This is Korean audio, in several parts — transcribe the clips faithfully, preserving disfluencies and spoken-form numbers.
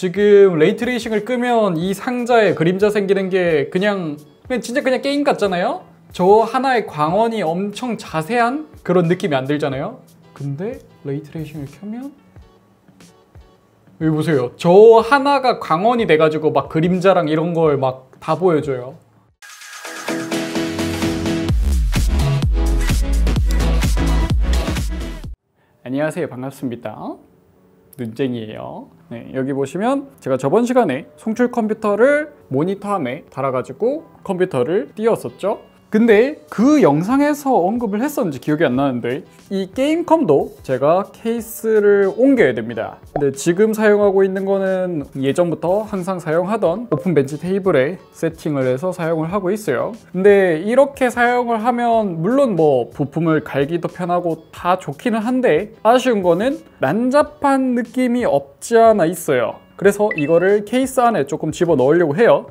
지금 레이트레이싱을 끄면 이 상자에 그림자 생기는 게 그냥, 그냥 진짜 그냥 게임 같잖아요? 저 하나의 광원이 엄청 자세한 그런 느낌이 안 들잖아요? 근데 레이트레이싱을 켜면 여기 보세요. 저 하나가 광원이 돼가지고 막 그림자랑 이런 걸 막 다 보여줘요. 안녕하세요. 반갑습니다. 눈쟁이에요. 네, 여기 보시면 제가 저번 시간에 송출 컴퓨터를 모니터함에 달아가지고 컴퓨터를 띄웠었죠. 근데 그 영상에서 언급을 했었는지 기억이 안 나는데 이 게임컴도 제가 케이스를 옮겨야 됩니다. 근데 지금 사용하고 있는 거는 예전부터 항상 사용하던 오픈벤치 테이블에 세팅을 해서 사용을 하고 있어요. 근데 이렇게 사용을 하면 물론 뭐 부품을 갈기도 편하고 다 좋기는 한데 아쉬운 거는 난잡한 느낌이 없지 않아 있어요. 그래서 이거를 케이스 안에 조금 집어 넣으려고 해요.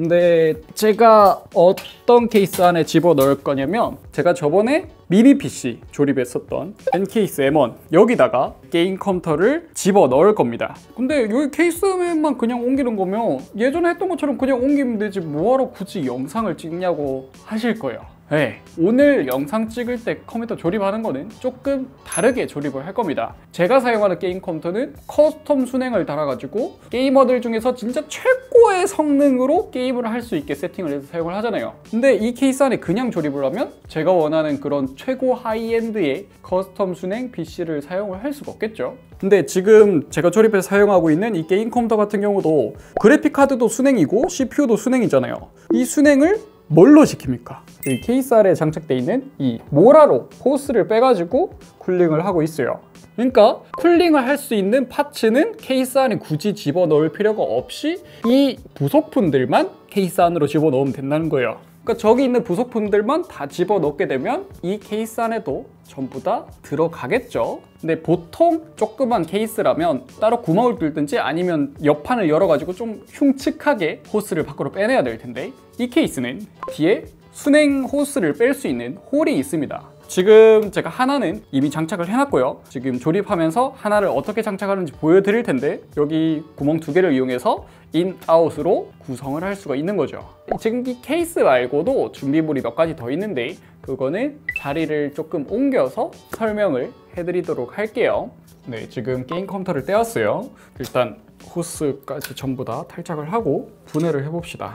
근데 제가 어떤 케이스 안에 집어 넣을 거냐면 제가 저번에 미니 피씨 조립했었던 엔케이스 엠 원 여기다가 게임 컴퓨터를 집어 넣을 겁니다. 근데 여기 케이스만 그냥 옮기는 거면 예전에 했던 것처럼 그냥 옮기면 되지 뭐하러 굳이 영상을 찍냐고 하실 거예요. 네, 오늘 영상 찍을 때 컴퓨터 조립하는 거는 조금 다르게 조립을 할 겁니다. 제가 사용하는 게임 컴퓨터는 커스텀 순행을 달아가지고 게이머들 중에서 진짜 최고의 성능으로 게임을 할 수 있게 세팅을 해서 사용을 하잖아요. 근데 이 케이스 안에 그냥 조립을 하면 제가 원하는 그런 최고 하이엔드의 커스텀 순행 피씨를 사용을 할 수가 없겠죠. 근데 지금 제가 조립해서 사용하고 있는 이 게임 컴퓨터 같은 경우도 그래픽카드도 순행이고 씨피유도 순행이잖아요. 이 순행을 뭘로 시킵니까? 이 케이스 아래에 장착되어 있는 이 모라로 호스를 빼가지고 쿨링을 하고 있어요. 그러니까 쿨링을 할 수 있는 파츠는 케이스 안에 굳이 집어넣을 필요가 없이 이 부속품들만 케이스 안으로 집어넣으면 된다는 거예요. 그러니까 저기 있는 부속품들만 다 집어넣게 되면 이 케이스 안에도 전부 다 들어가겠죠. 근데 보통 조그만 케이스라면 따로 구멍을 뚫든지 아니면 옆판을 열어가지고 좀 흉측하게 호스를 밖으로 빼내야 될 텐데 이 케이스는 뒤에 순행 호스를 뺄 수 있는 홀이 있습니다. 지금 제가 하나는 이미 장착을 해놨고요. 지금 조립하면서 하나를 어떻게 장착하는지 보여드릴 텐데 여기 구멍 두 개를 이용해서 인, 아웃으로 구성을 할 수가 있는 거죠. 지금 이 케이스 말고도 준비물이 몇 가지 더 있는데 그거는 자리를 조금 옮겨서 설명을 해드리도록 할게요. 네, 지금 게임 컴퓨터를 떼었어요. 일단 호스까지 전부 다 탈착을 하고 분해를 해봅시다.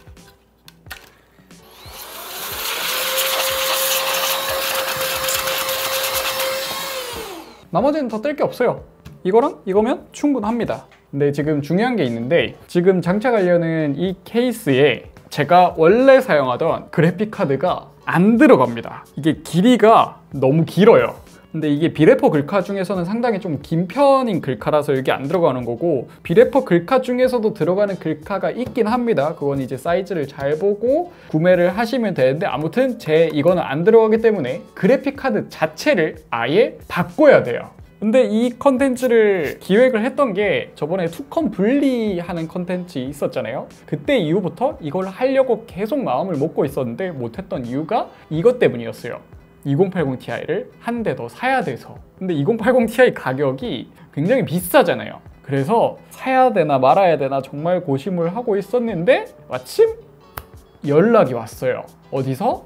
나머지는 더 뗄 게 없어요. 이거랑 이거면 충분합니다. 근데 지금 중요한 게 있는데 지금 장착하려는 이 케이스에 제가 원래 사용하던 그래픽카드가 안 들어갑니다. 이게 길이가 너무 길어요. 근데 이게 비래퍼 글카 중에서는 상당히 좀 긴 편인 글카라서 이게 안 들어가는 거고 비래퍼 글카 중에서도 들어가는 글카가 있긴 합니다. 그건 이제 사이즈를 잘 보고 구매를 하시면 되는데 아무튼 제 이거는 안 들어가기 때문에 그래픽카드 자체를 아예 바꿔야 돼요. 근데 이 컨텐츠를 기획을 했던 게 저번에 투컴 분리하는 컨텐츠 있었잖아요. 그때 이후부터 이걸 하려고 계속 마음을 먹고 있었는데 못했던 이유가 이것 때문이었어요. 이공팔공 티아이를 한 대 더 사야 돼서. 근데 이공팔공 티아이 가격이 굉장히 비싸잖아요. 그래서 사야 되나 말아야 되나 정말 고심을 하고 있었는데 마침 연락이 왔어요. 어디서?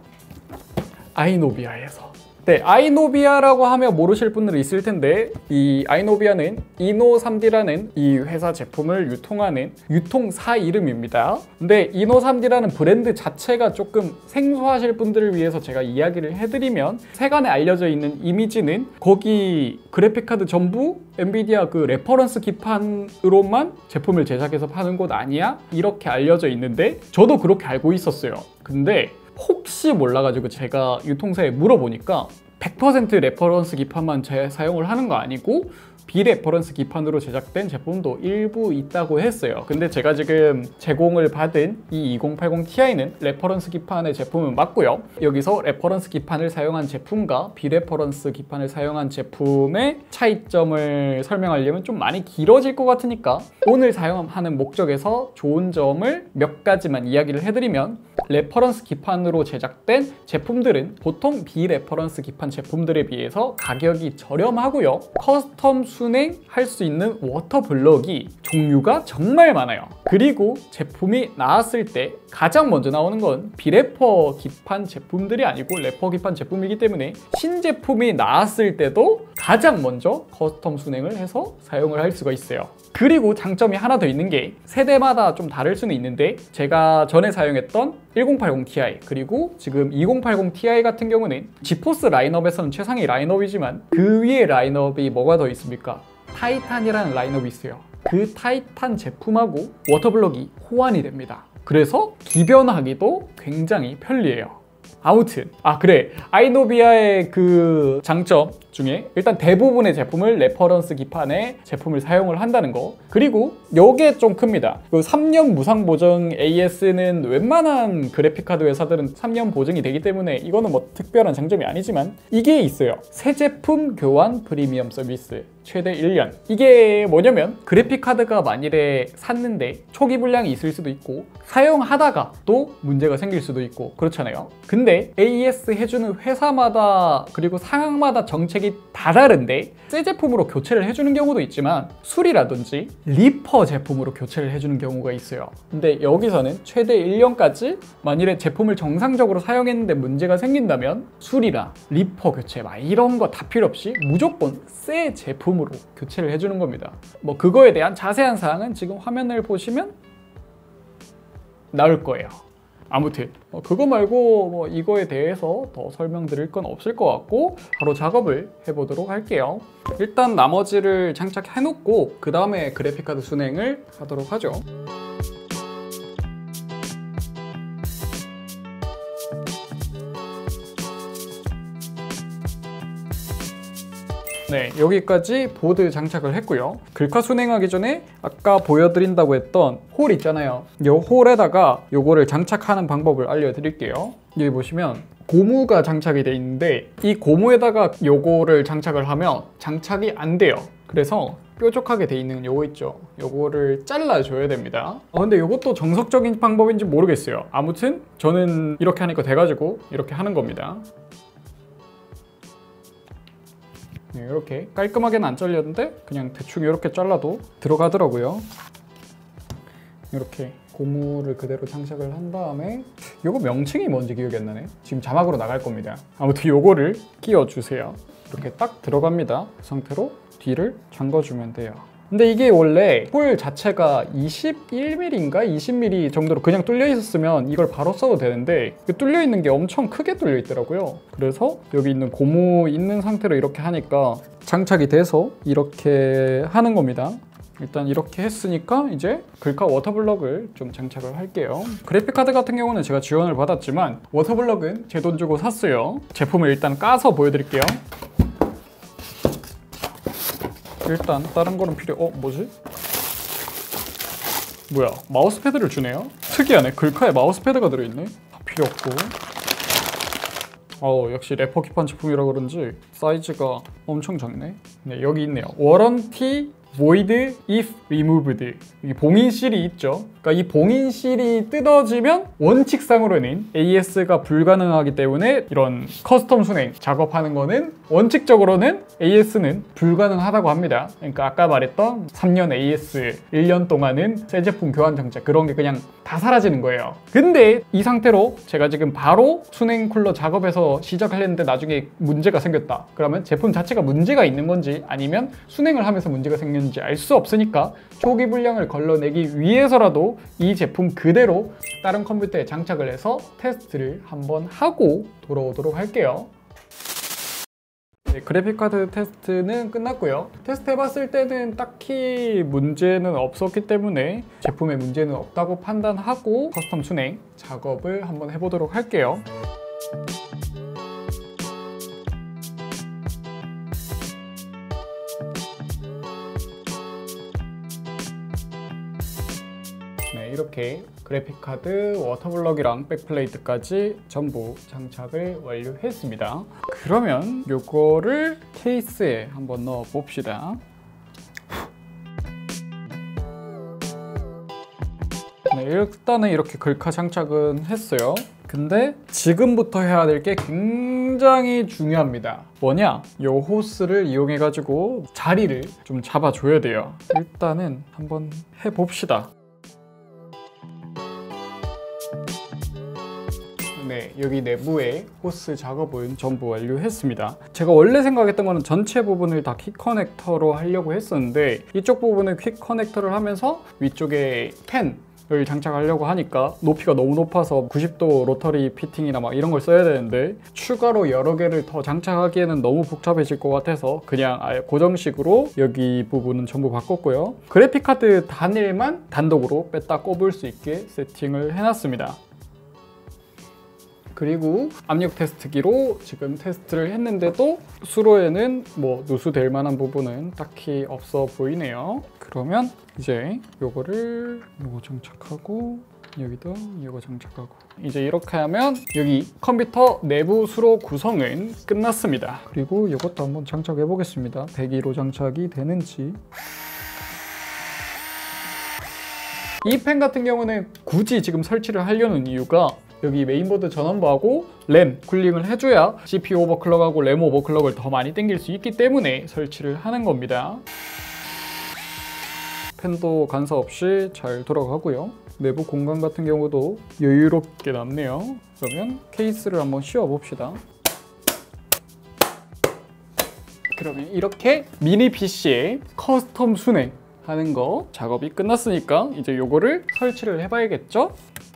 아이노비아에서. 네, 아이노비아라고 하면 모르실 분들이 있을 텐데 이 아이노비아는 이노 삼 디라는 이 회사 제품을 유통하는 유통사 이름입니다. 근데 이노 삼 디라는 브랜드 자체가 조금 생소하실 분들을 위해서 제가 이야기를 해드리면 세간에 알려져 있는 이미지는 거기 그래픽카드 전부 엔비디아 그 레퍼런스 기판으로만 제품을 제작해서 파는 곳 아니야? 이렇게 알려져 있는데 저도 그렇게 알고 있었어요. 근데 혹시 몰라가지고 제가 유통사에 물어보니까 백 퍼센트 레퍼런스 기판만 제 사용을 하는 거 아니고 비레퍼런스 기판으로 제작된 제품도 일부 있다고 했어요. 근데 제가 지금 제공을 받은 이 이공팔공 티아이는 레퍼런스 기판의 제품은 맞고요. 여기서 레퍼런스 기판을 사용한 제품과 비레퍼런스 기판을 사용한 제품의 차이점을 설명하려면 좀 많이 길어질 것 같으니까 오늘 사용하는 목적에서 좋은 점을 몇 가지만 이야기를 해드리면 레퍼런스 기판으로 제작된 제품들은 보통 비레퍼런스 기판 제품들에 비해서 가격이 저렴하고요. 커스텀 순행할 수 있는 워터블럭이 종류가 정말 많아요. 그리고 제품이 나왔을 때 가장 먼저 나오는 건 비래퍼 기판 제품들이 아니고 래퍼 기판 제품이기 때문에 신제품이 나왔을 때도 가장 먼저 커스텀 순행을 해서 사용을 할 수가 있어요. 그리고 장점이 하나 더 있는 게 세대마다 좀 다를 수는 있는데, 제가 전에 사용했던 천팔십 티아이 그리고 지금 이천팔십 티아이 같은 경우는 지포스 라인업에서는 최상위 라인업이지만 그 위에 라인업이 뭐가 더 있습니까? 타이탄이라는 라인업이 있어요. 그 타이탄 제품하고 워터블럭이 호환이 됩니다. 그래서 기변하기도 굉장히 편리해요. 아무튼 아 그래 아이노비아의 그 장점 중에 일단 대부분의 제품을 레퍼런스 기판에 제품을 사용을 한다는 거, 그리고 요게 좀 큽니다. 그 삼 년 무상 보증 에이에스는 웬만한 그래픽카드 회사들은 삼 년 보증이 되기 때문에 이거는 뭐 특별한 장점이 아니지만 이게 있어요. 새 제품 교환 프리미엄 서비스 최대 일 년. 이게 뭐냐면 그래픽카드가 만일에 샀는데 초기 불량이 있을 수도 있고 사용하다가 또 문제가 생길 수도 있고 그렇잖아요. 근데 에이이에스 해주는 회사마다 그리고 상황마다 정책이 다 다른데 새 제품으로 교체를 해주는 경우도 있지만 술이라든지 리퍼 제품으로 교체를 해주는 경우가 있어요. 근데 여기서는 최대 일 년까지 만일에 제품을 정상적으로 사용했는데 문제가 생긴다면 술이나 리퍼 교체 막 이런 거 다 필요 없이 무조건 새 제품으로 교체를 해주는 겁니다. 뭐 그거에 대한 자세한 사항은 지금 화면을 보시면 나올 거예요. 아무튼 뭐 그거 말고 뭐 이거에 대해서 더 설명드릴 건 없을 것 같고 바로 작업을 해보도록 할게요. 일단 나머지를 장착해 놓고 그 다음에 그래픽카드 순행을 하도록 하죠. 네, 여기까지 보드 장착을 했고요. 글카 순행하기 전에 아까 보여드린다고 했던 홀 있잖아요. 이 홀에다가 요거를 장착하는 방법을 알려드릴게요. 여기 보시면 고무가 장착이 돼 있는데 이 고무에다가 요거를 장착을 하면 장착이 안 돼요. 그래서 뾰족하게 돼 있는 요거 있죠. 요거를 잘라줘야 됩니다. 어, 근데 요것도 정석적인 방법인지 모르겠어요. 아무튼 저는 이렇게 하니까 돼가지고 이렇게 하는 겁니다. 네, 이렇게 깔끔하게는 안 잘렸는데 그냥 대충 이렇게 잘라도 들어가더라고요. 이렇게 고무를 그대로 장착을 한 다음에 요거 명칭이 뭔지 기억이 안 나네. 지금 자막으로 나갈 겁니다. 아무튼 요거를 끼워주세요. 이렇게 딱 들어갑니다. 그 상태로 뒤를 잠궈주면 돼요. 근데 이게 원래 홀 자체가 이십일 밀리미터인가 이십 밀리미터 정도로 그냥 뚫려 있었으면 이걸 바로 써도 되는데 뚫려 있는 게 엄청 크게 뚫려 있더라고요. 그래서 여기 있는 고무 있는 상태로 이렇게 하니까 장착이 돼서 이렇게 하는 겁니다. 일단 이렇게 했으니까 이제 글카 워터블럭을 좀 장착을 할게요. 그래픽카드 같은 경우는 제가 지원을 받았지만 워터블럭은 제 돈 주고 샀어요. 제품을 일단 까서 보여드릴게요. 일단 다른 거는 필요... 어? 뭐지? 뭐야? 마우스패드를 주네요? 특이하네. 글카에 마우스패드가 들어있네? 다 필요 없고 어 역시 래퍼 기판 제품이라 그런지 사이즈가 엄청 작네. 네, 여기 있네요. 워런티 void if removed. 이 봉인실이 있죠. 그러니까 이 봉인실이 뜯어지면 원칙상으로는 에이이에스가 불가능하기 때문에 이런 커스텀 순행 작업하는 거는 원칙적으로는 에이이에스는 불가능하다고 합니다. 그러니까 아까 말했던 삼 년 에이이에스, 일 년 동안은 새 제품 교환 정책 그런 게 그냥 다 사라지는 거예요. 근데 이 상태로 제가 지금 바로 순행 쿨러 작업해서 시작을 했는데 나중에 문제가 생겼다. 그러면 제품 자체가 문제가 있는 건지 아니면 순행을 하면서 문제가 생겼는지 알 수 없으니까 초기 불량을 걸러내기 위해서라도 이 제품 그대로 다른 컴퓨터에 장착을 해서 테스트를 한번 하고 돌아오도록 할게요. 네, 그래픽카드 테스트는 끝났고요. 테스트 해봤을 때는 딱히 문제는 없었기 때문에 제품에 문제는 없다고 판단하고 커스텀 순행 작업을 한번 해보도록 할게요. 네, 이렇게 그래픽카드, 워터블럭이랑 백플레이트까지 전부 장착을 완료했습니다. 그러면 요거를 케이스에 한번 넣어 봅시다. 네, 일단은 이렇게 글카 장착은 했어요. 근데 지금부터 해야 될 게 굉장히 굉장히 중요합니다. 뭐냐? 요 호스를 이용해 가지고 자리를 좀 잡아줘야 돼요. 일단은 한번 해봅시다. 네, 여기 내부에 호스 작업은 전부 완료했습니다. 제가 원래 생각했던 거는 전체 부분을 다 퀵 커넥터로 하려고 했었는데 이쪽 부분을 퀵 커넥터를 하면서 위쪽에 펜을 장착하려고 하니까 높이가 너무 높아서 구십 도 로터리 피팅이나 막 이런 걸 써야 되는데 추가로 여러 개를 더 장착하기에는 너무 복잡해질 것 같아서 그냥 아예 고정식으로 여기 부분은 전부 바꿨고요. 그래픽카드 단일만 단독으로 뺐다 꼽을 수 있게 세팅을 해놨습니다. 그리고 압력 테스트기로 지금 테스트를 했는데도 수로에는 뭐 누수될 만한 부분은 딱히 없어 보이네요. 그러면 이제 요거를 요거 장착하고 여기도 요거 장착하고 이제 이렇게 하면 여기 컴퓨터 내부 수로 구성은 끝났습니다. 그리고 이것도 한번 장착해 보겠습니다. 배기로 장착이 되는지. 이 펜 같은 경우는 굳이 지금 설치를 하려는 이유가 여기 메인보드 전원부하고 램 쿨링을 해줘야 씨피유 오버클럭하고 램 오버클럭을 더 많이 당길 수 있기 때문에 설치를 하는 겁니다. 펜도 간사 없이 잘 돌아가고요. 내부 공간 같은 경우도 여유롭게 남네요. 그러면 케이스를 한번 씌워 봅시다. 그러면 이렇게 미니 피씨에 커스텀 순행 하는 거 작업이 끝났으니까 이제 요거를 설치를 해봐야겠죠?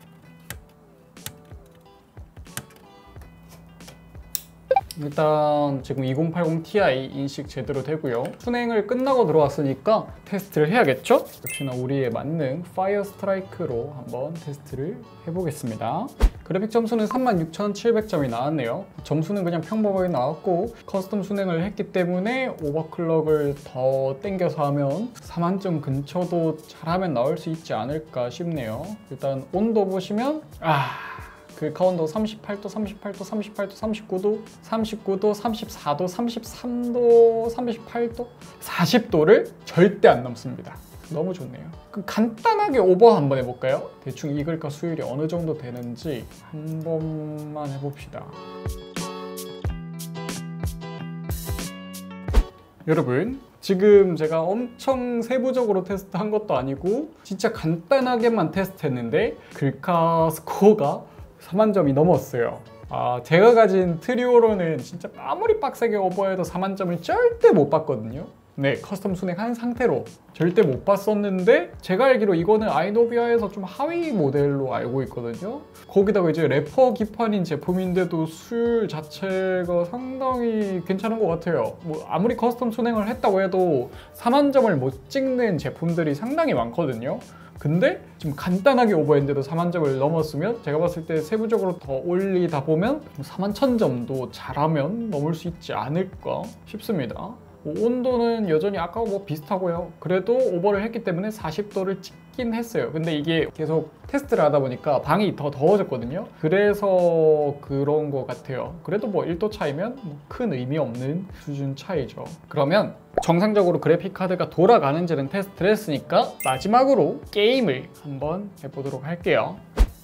일단 지금 이공팔공 티아이 인식 제대로 되고요. 순행을 끝나고 들어왔으니까 테스트를 해야겠죠? 역시나 우리에 맞는 파이어 스트라이크로 한번 테스트를 해보겠습니다. 그래픽 점수는 삼만 육천칠백 점이 나왔네요. 점수는 그냥 평범하게 나왔고 커스텀 순행을 했기 때문에 오버클럭을 더 땡겨서 하면 사만 점 근처도 잘하면 나올 수 있지 않을까 싶네요. 일단 온도 보시면 아... 그 카운터 삼십팔 도, 삼십팔 도, 삼십팔 도, 삼십구 도, 삼십구 도, 삼십사 도, 삼십삼 도, 삼십팔 도, 사십 도를 절대 안 넘습니다. 너무 좋네요. 그럼 간단하게 오버 한번 해볼까요? 대충 이글과 수율이 어느 정도 되는지 한 번만 해봅시다. 여러분, 지금 제가 엄청 세부적으로 테스트한 것도 아니고 진짜 간단하게만 테스트했는데 글카 스코어가 사만 점이 넘었어요. 아, 제가 가진 트리오로는 진짜 아무리 빡세게 오버해도 사만 점을 절대 못 봤거든요. 네, 커스텀 순행한 상태로 절대 못 봤었는데 제가 알기로 이거는 아이노비아에서 좀 하위 모델로 알고 있거든요. 거기다가 이제 래퍼 기판인 제품인데도 수율 자체가 상당히 괜찮은 것 같아요. 뭐 아무리 커스텀 순행을 했다고 해도 사만 점을 못 찍는 제품들이 상당히 많거든요. 근데 지금 간단하게 오버했는데도 사만 점을 넘었으면 제가 봤을 때 세부적으로 더 올리다 보면 사만 천 점도 잘하면 넘을 수 있지 않을까 싶습니다. 온도는 여전히 아까 뭐 비슷하고요. 그래도 오버를 했기 때문에 사십 도를 찍긴 했어요. 근데 이게 계속 테스트를 하다 보니까 방이 더 더워졌거든요. 그래서 그런 것 같아요. 그래도 뭐 일 도 차이면 뭐 큰 의미 없는 수준 차이죠. 그러면 정상적으로 그래픽카드가 돌아가는지는 테스트를 했으니까 마지막으로 게임을 한번 해보도록 할게요.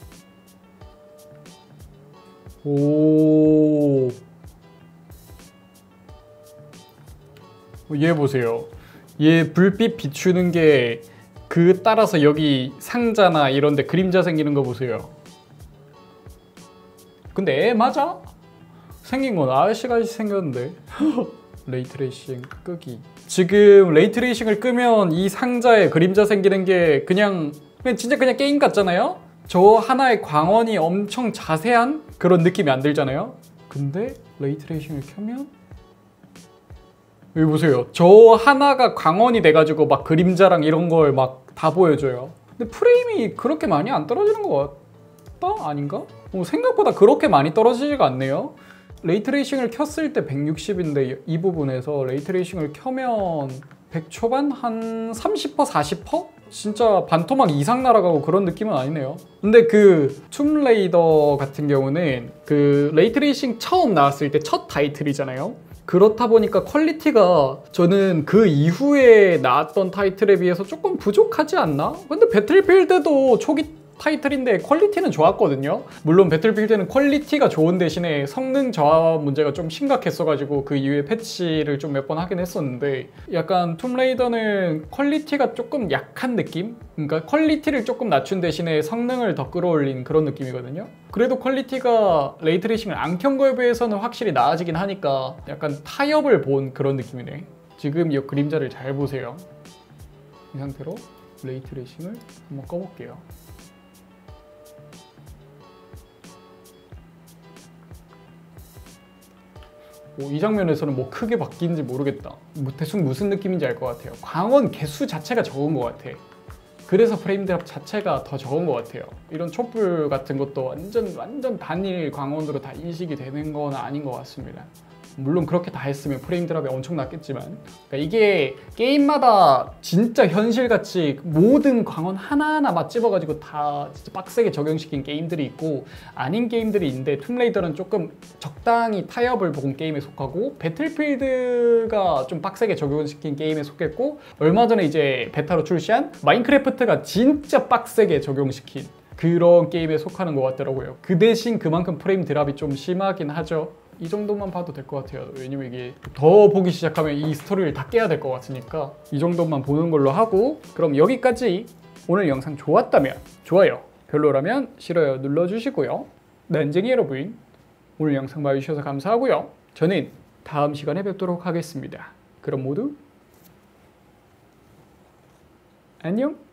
오... 얘 보세요. 얘 불빛 비추는 게 그 따라서 여기 상자나 이런 데 그림자 생기는 거 보세요. 근데 애 맞아? 생긴 건 아저씨같이 생겼는데. 레이트레이싱 끄기. 지금 레이트레이싱을 끄면 이 상자에 그림자 생기는 게 그냥, 그냥 진짜 그냥 게임 같잖아요? 저 하나의 광원이 엄청 자세한 그런 느낌이 안 들잖아요? 근데 레이트레이싱을 켜면 여기 보세요. 저 하나가 광원이 돼가지고 막 그림자랑 이런 걸 막 다 보여줘요. 근데 프레임이 그렇게 많이 안 떨어지는 것 같다? 아닌가? 어, 생각보다 그렇게 많이 떨어지지가 않네요. 레이트레이싱을 켰을 때 백육십인데 이 부분에서 레이트레이싱을 켜면 백 초반? 한 삼십 퍼센트, 사십 퍼센트? 진짜 반토막 이상 날아가고 그런 느낌은 아니네요. 근데 그 툼레이더 같은 경우는 그 레이트레이싱 처음 나왔을 때 첫 타이틀이잖아요. 그렇다 보니까 퀄리티가 저는 그 이후에 나왔던 타이틀에 비해서 조금 부족하지 않나? 근데 배틀필드도 초기 타이틀인데 퀄리티는 좋았거든요. 물론 배틀필드는 퀄리티가 좋은 대신에 성능 저하 문제가 좀 심각했어가지고 그 이후에 패치를 좀 몇 번 하긴 했었는데, 약간 툼레이더는 퀄리티가 조금 약한 느낌? 그러니까 퀄리티를 조금 낮춘 대신에 성능을 더 끌어올린 그런 느낌이거든요. 그래도 퀄리티가 레이트레이싱을 안 켠 거에 비해서는 확실히 나아지긴 하니까 약간 타협을 본 그런 느낌이네. 지금 이 그림자를 잘 보세요. 이 상태로 레이트레이싱을 한번 꺼볼게요. 오, 이 장면에서는 뭐 크게 바뀐지 모르겠다. 뭐 대충 무슨 느낌인지 알 것 같아요. 광원 개수 자체가 적은 것 같아. 그래서 프레임 드랍 자체가 더 적은 것 같아요. 이런 촛불 같은 것도 완전 완전 단일 광원으로 다 인식이 되는 건 아닌 것 같습니다. 물론 그렇게 다 했으면 프레임 드랍이 엄청 났겠지만, 그러니까 이게 게임마다 진짜 현실같이 모든 광원 하나하나 맛집어가지고 다 진짜 빡세게 적용시킨 게임들이 있고 아닌 게임들이 있는데, 툼레이더는 조금 적당히 타협을 본 게임에 속하고 배틀필드가 좀 빡세게 적용시킨 게임에 속했고, 얼마 전에 이제 베타로 출시한 마인크래프트가 진짜 빡세게 적용시킨 그런 게임에 속하는 것 같더라고요. 그 대신 그만큼 프레임 드랍이 좀 심하긴 하죠. 이 정도만 봐도 될 것 같아요. 왜냐면 이게 더 보기 시작하면 이 스토리를 다 깨야 될 것 같으니까 이 정도만 보는 걸로 하고, 그럼 여기까지. 오늘 영상 좋았다면 좋아요, 별로라면 싫어요 눌러주시고요. 난쟁이 여러분, 오늘 영상 봐주셔서 감사하고요. 저는 다음 시간에 뵙도록 하겠습니다. 그럼 모두 안녕.